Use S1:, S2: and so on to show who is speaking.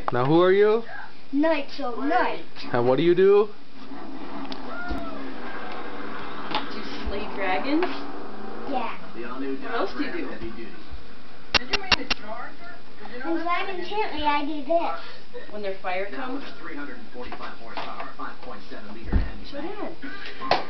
S1: Now who are you?
S2: Knight, so knight.
S1: And what do you do?
S3: Do you slay dragons?
S2: Yeah.
S3: What else do you do?
S4: Did you mean the Charger?
S2: When I'm in Chantley, I do this.
S3: When their fire comes?
S4: 345 horsepower, 5.7 liter engine.
S3: Show Dad.